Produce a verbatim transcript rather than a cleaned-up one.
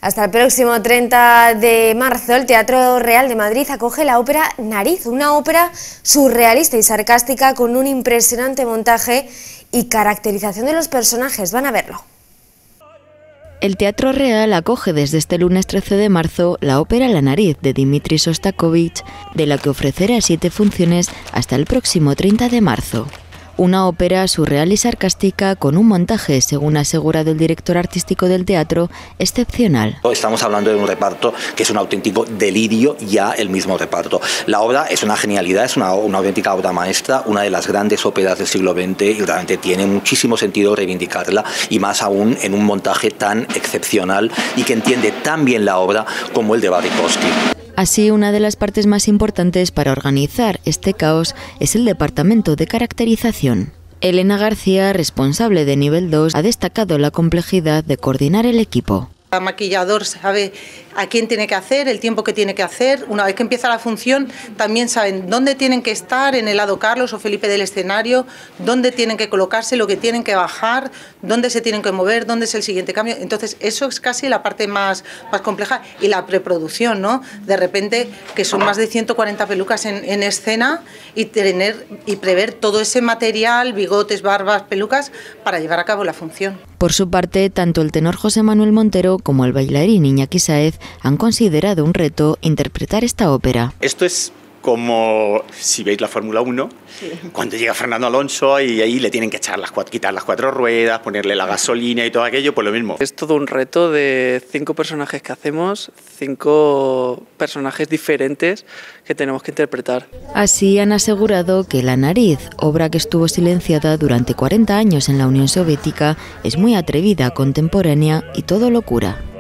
Hasta el próximo treinta de marzo, el Teatro Real de Madrid acoge la ópera Nariz, una ópera surrealista y sarcástica con un impresionante montaje y caracterización de los personajes. Van a verlo. El Teatro Real acoge desde este lunes trece de marzo la ópera La Nariz de Dmitri Shostakovich, de la que ofrecerá siete funciones hasta el próximo treinta de marzo. Una ópera surreal y sarcástica con un montaje, según ha asegurado el director artístico del teatro, excepcional. Estamos hablando de un reparto que es un auténtico delirio ya el mismo reparto. La obra es una genialidad, es una, una auténtica obra maestra, una de las grandes óperas del siglo veinte y realmente tiene muchísimo sentido reivindicarla y más aún en un montaje tan excepcional y que entiende tan bien la obra como el de Barikowski. Así, una de las partes más importantes para organizar este caos es el departamento de caracterización. Elena García, responsable de nivel dos, ha destacado la complejidad de coordinar el equipo. El maquillador sabe a quién tiene que hacer, el tiempo que tiene que hacer. Una vez que empieza la función, también saben dónde tienen que estar en el lado Carlos o Felipe del escenario, dónde tienen que colocarse, lo que tienen que bajar, dónde se tienen que mover, dónde es el siguiente cambio. Entonces, eso es casi la parte más, más compleja. Y la preproducción, ¿no? De repente, que son más de ciento cuarenta pelucas en, en escena y tener y prever todo ese material, bigotes, barbas, pelucas, para llevar a cabo la función. Por su parte, tanto el tenor José Manuel Montero como el bailarín Iñaki Sáez han considerado un reto interpretar esta ópera. Esto es como si veis la Fórmula uno, sí. Cuando llega Fernando Alonso y ahí le tienen que echar las cuatro, quitar las cuatro ruedas, ponerle la gasolina y todo aquello, pues lo mismo. Es todo un reto de cinco personajes que hacemos, cinco personajes diferentes que tenemos que interpretar. Así han asegurado que La Nariz, obra que estuvo silenciada durante cuarenta años en la Unión Soviética, es muy atrevida, contemporánea y todo locura.